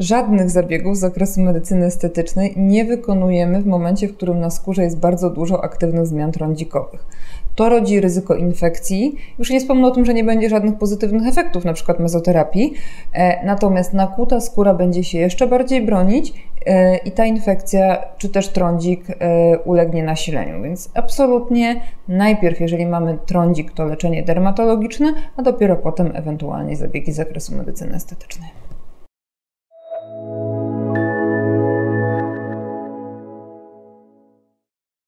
żadnych zabiegów z zakresu medycyny estetycznej nie wykonujemy w momencie, w którym na skórze jest bardzo dużo aktywnych zmian trądzikowych. To rodzi ryzyko infekcji. Już nie wspomnę o tym, że nie będzie żadnych pozytywnych efektów, na przykład mezoterapii, natomiast nakłuta skóra będzie się jeszcze bardziej bronić i ta infekcja czy też trądzik ulegnie nasileniu. Więc absolutnie najpierw, jeżeli mamy trądzik, to leczenie dermatologiczne, a dopiero potem ewentualnie zabiegi z zakresu medycyny estetycznej.